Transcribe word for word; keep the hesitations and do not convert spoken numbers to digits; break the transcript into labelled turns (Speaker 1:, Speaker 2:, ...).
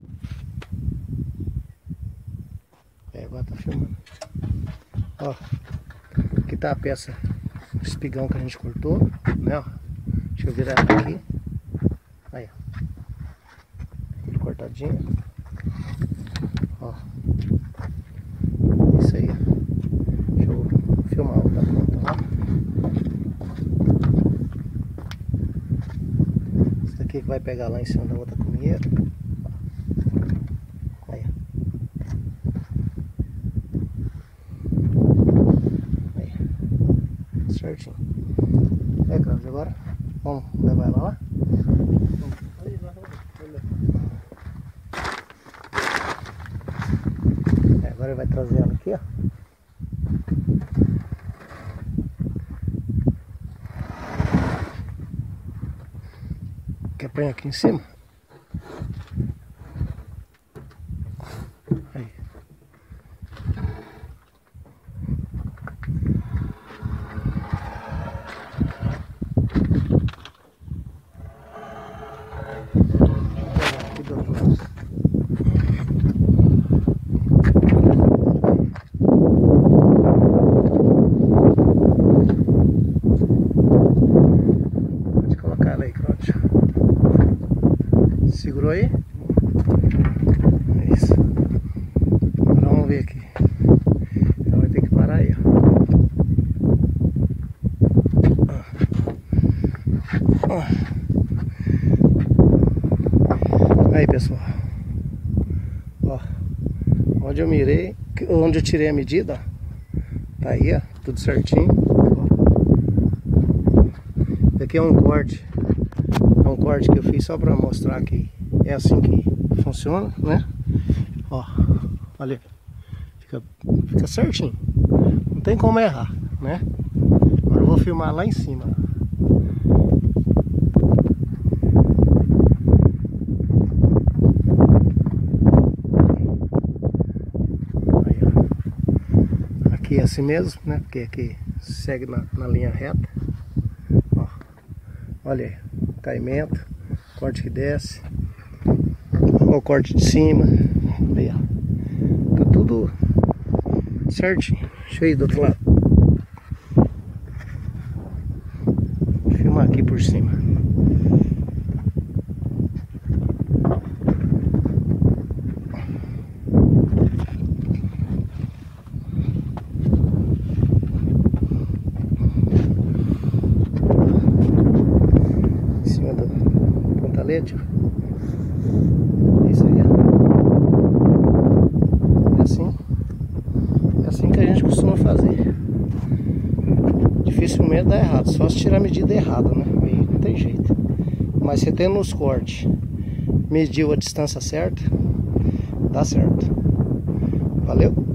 Speaker 1: É, agora tá filmando. Ó, aqui tá a peça, o espigão que a gente cortou, né? Ó. Deixa eu virar aqui. Aí, ó. Tudo cortadinho. Ó. Isso aí. Deixa eu filmar o da ponta lá. Isso aqui que vai pegar lá em cima da outra cunheira. Aí. Aí. Certinho. É, Cláudio, agora vamos levar ela lá? É, agora vai trazer ela aqui, ó. Quer pôr aqui em cima? Aí. Aqui do outro lado. Pode colocar ela aí, Cláudio. Segurou aí? É isso. Agora vamos ver aqui. Ela vai ter que parar aí, ó. Ó. Aí, pessoal. Ó. Onde eu mirei, onde eu tirei a medida, ó. Tá aí, ó. Tudo certinho. Esse aqui é um corte. É um corte que eu fiz só pra mostrar que é assim que funciona, né? Ó, olha, fica, fica certinho, não tem como errar, né? Agora eu vou filmar lá em cima. Aí, ó. Aqui é assim mesmo, né? Porque aqui segue na, na linha reta. Ó, olha aí, caimento, corte que desce. Olha o corte de cima. Aí, ó. Tá tudo certinho. Deixa eu ir do outro lado. Vou filmar aqui por cima. Em cima do pontalete, ó. Isso aí, é assim, é assim que a gente costuma fazer. Dificilmente dá errado, só se tirar a medida errada, né? Aí não tem jeito. Mas você tendo nos cortes, mediu a distância certa, dá certo. Valeu?